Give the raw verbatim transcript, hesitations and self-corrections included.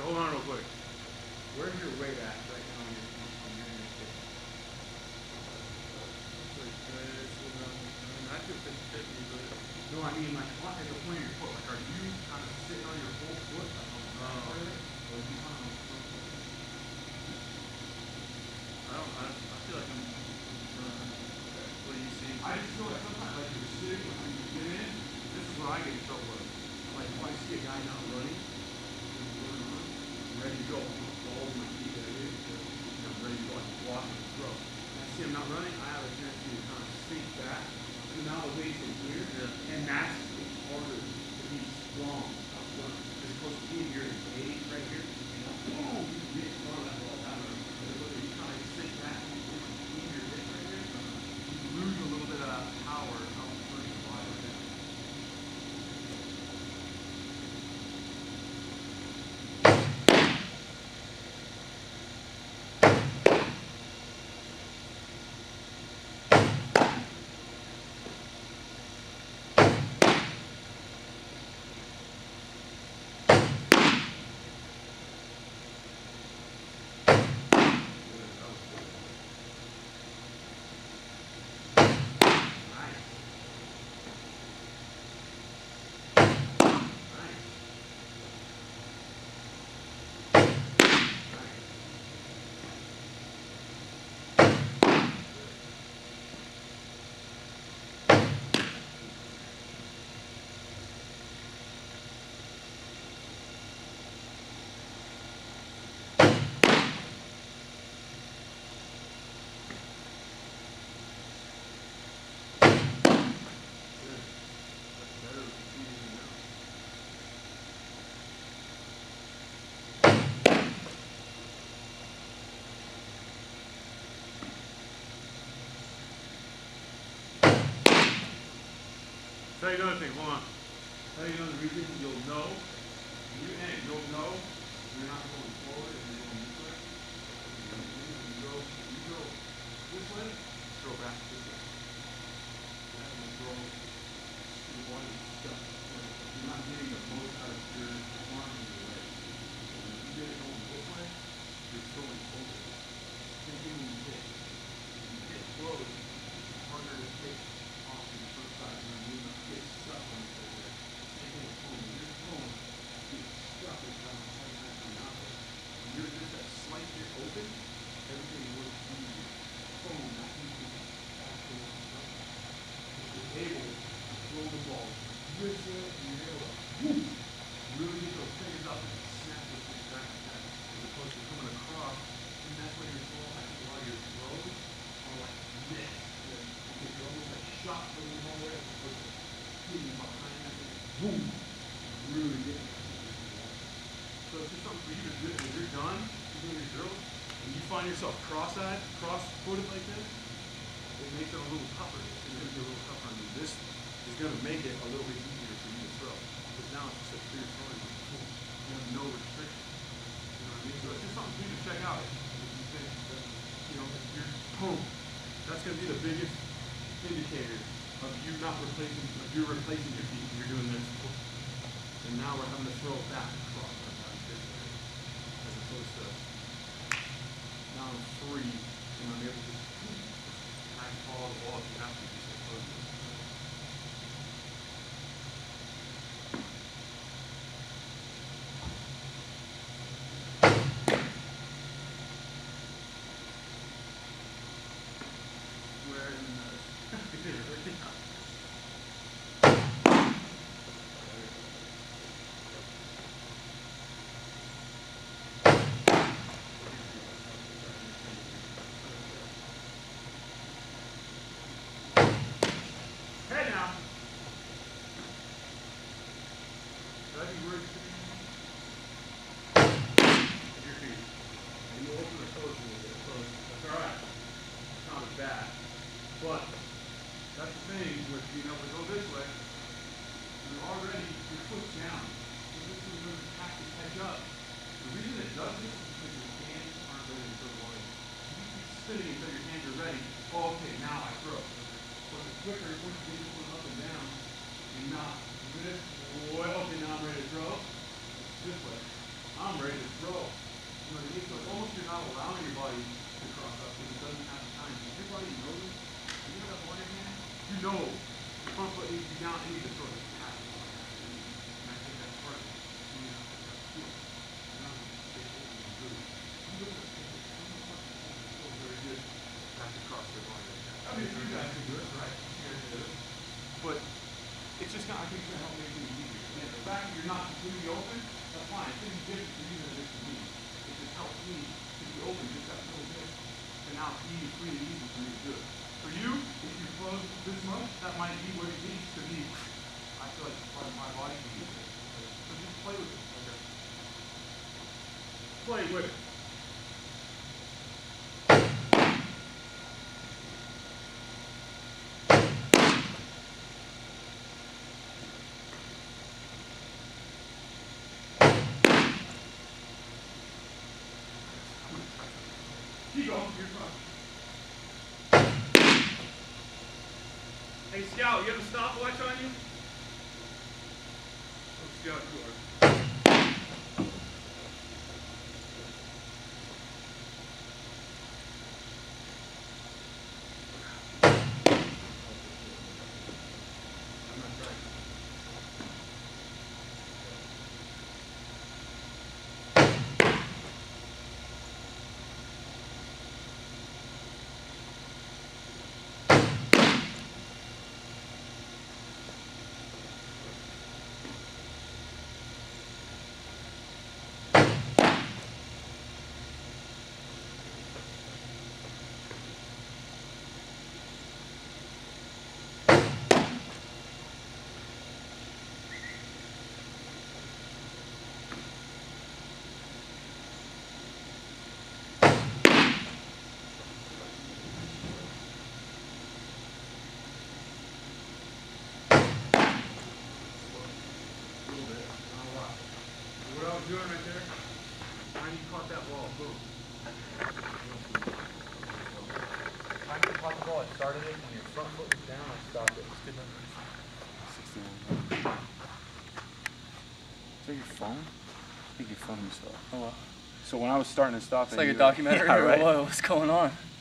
hold on real quick. Where's your weight at right now on your, on your inner stick? Like this, and um, I mean, I feel fifty fifty, but... No, I mean like on, at the point of your foot. Like, are you kind of sitting on your whole foot, like on the back part of it, or are you kind of on the front foot? I don't, I, I feel like I'm... Uh, what do you see? I just feel like sometimes, like you're sitting, like when you get in, this is what I get in trouble with. Like if I see a guy not running, I'm ready to go. I'm gonna fall with my feet that way because I'm ready to go. I can walk and throw. And I see him not running, I have a tendency to kind of sink back. So now the weight's in here, Yeah. and that's it's harder to be strong up front. As opposed to being here in eight right here, you know, boom, you can get front of that ball down. As opposed to you kind of sink back and you put your feet in your hip right here, you lose a little bit of that power up front and wide down. Tell you another thing, hold on. Tell you another reason you'll know. You and you'll know you're not going forward and you're going this way. You go, you go this way, throw back this way. And then throw your body stuck. You're not getting the most out of your arm and your leg. When you get it going this way, you're throwing over. Same thing when you hit. When you hit close, it's harder to take off in the first side and then you're not get stuck on it right there. Same thing with home. When you're home, you get stuck with how hard you're coming out there. When you're just that slight bit open, everything works easier. Home, that means you can faster on something. If you're able to throw the ball this way and you're able to whoop, really get those fingers up and snap those things back and back. As opposed to coming across, and that's why you're throwing, I think a lot of your throws are like this. Because you're almost like shot from nowhere as opposed to hitting behind that thing. Boom! Really getting that thing. So it's just something for you to do. When you're done doing your drills, and you find yourself cross-eyed, cross-footed like this, it makes it a little tougher. It's going to be a little tougher on you. This is going to make it a little bit easier for you to throw. Because now it's just a clear throwing. You have no restriction. You know what I mean? So it's just something for you to check out. If you think that, you know, if you're boom, that's going to be the biggest indicator of you not replacing, of you replacing your feet when you're doing this. And now we're having to throw it back across our back this way. As opposed to now I'm free and I'm able to just I can follow the ball if you have to just get close to it. Where in the Hey now. Ready, where you your feet. And you open the toes a little bit. So that's alright. It's not as bad. But that's the thing with being able to go this way. You're already your foot's down. So this is going to have to catch up. The reason it does this is because your hands aren't ready to throw the ball in. You keep spinning until your hands are ready. Oh, okay, now I throw. So the quicker, once you get this one up and down, you're not this way. Okay, now I'm ready to throw. It's this way. I'm ready to throw. You know what I mean? So it's almost you're not allowing your body to cross up because it doesn't have the time. If your body knows it, you know that one hand, you know the front foot needs to be down, it needs to sort of tap. And I think that's part of it. You know, that's cool. You know, stay open and good. You look at it, it's so very good. Have to cross their body like that. I mean, you guys can do it, right? You guys do it. But it's just not, I think it's going to help make things easier. And the fact that you're not completely open, that's fine. It's going to be different for you than it is for me. It just helps me to be open just that little bit. And now it's easy, free and easy for me to do it. For you, if you close this much, that might be what it needs to be. I feel like part of my body can use it. So just play with it. Okay. Play with it. Keep going, you're fine. Hey Scout, you have a stopwatch on you? Oh, Scout, you are. I'm not trying. What I was doing right there, when you caught that ball, boom. Time you caught the ball, I started it, and your front foot was down, I stopped it. It's good number. sixty-one. Is that your phone? I think your phone is still. Oh well. So when I was starting and stopping, It's like a you- documentary. Yeah, right? Whoa, what's going on?